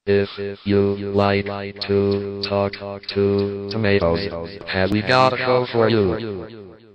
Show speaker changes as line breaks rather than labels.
If you like to talk to tomatoes, have we got a show for you?